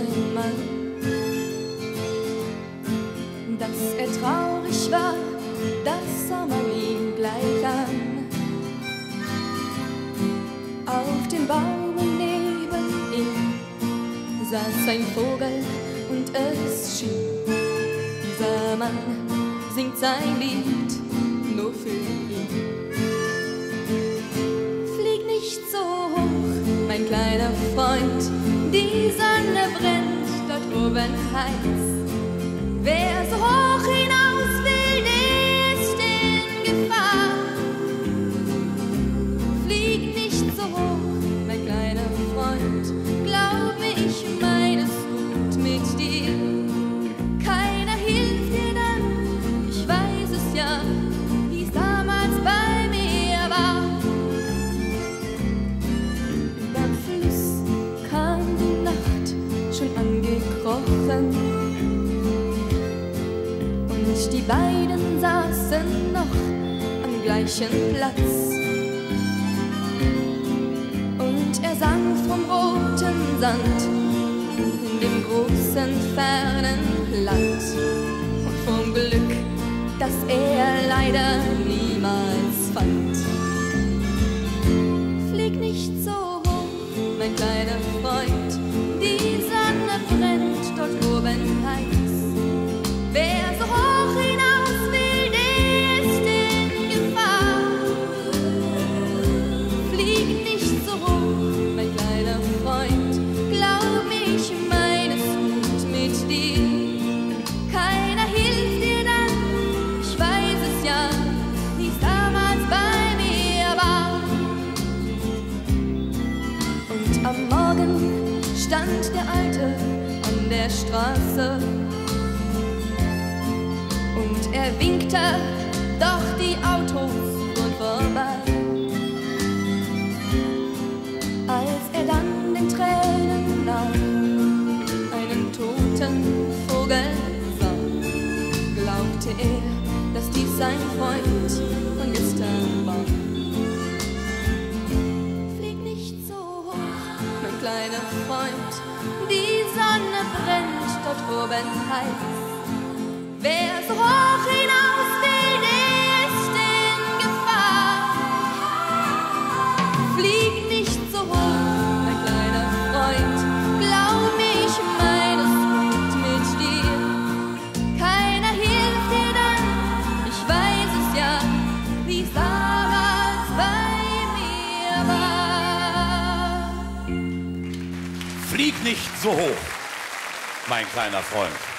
ein Mann. Dass er traurig war, das sah man ihm gleich an. Auf dem Baum neben ihm saß ein Vogel und es schien, dieser Mann singt sein Lied nur für ihn. Flieg nicht so hoch, mein kleiner Freund, die Sonne brennt dort oben heiß. Wer so hoch hinaus will, der ist in Gefahr. Flieg nicht so hoch, mein kleiner Freund, glaube ich, mein es gut mit dir. Keiner hilft dir dann, ich weiß es ja, wie es damals bei mir war. Überm Fluss kam die Nacht schon angekrochen. Und die beiden saßen noch am gleichen Platz. Und er sang vom roten Sand in dem großen, fernen Land. Und vom Glück, das er leider niemals fand. Flieg nicht so hoch, mein kleiner Freund, die Sonne brennt dort oben heiß. Wer so hoch hinaus will, der ist in Gefahr. Flieg nicht so hoch, mein kleiner Freund, glaub mir, ich meine es gut mit dir. Keiner hilft dir dann, ich weiß es ja, wie es damals bei mir war. Und am Morgen stand der Alte an der Straße. Und er winkte, doch die Autos fuhren vorbei. Als er dann den Tränen nach einen toten Vogel sah, glaubte er, dass dies sein Freund von gestern war. Flieg nicht so hoch, mein kleiner Freund, die Sonne brennt dort oben heiß. Wer so hoch hinaus will, der ist in Gefahr. Flieg nicht so hoch, mein kleiner Freund, glaub mir, ich meine es gut mit dir. Keiner hilft dir dann, ich weiß es ja, wie es damals bei mir war. Flieg nicht so hoch, mein kleiner Freund.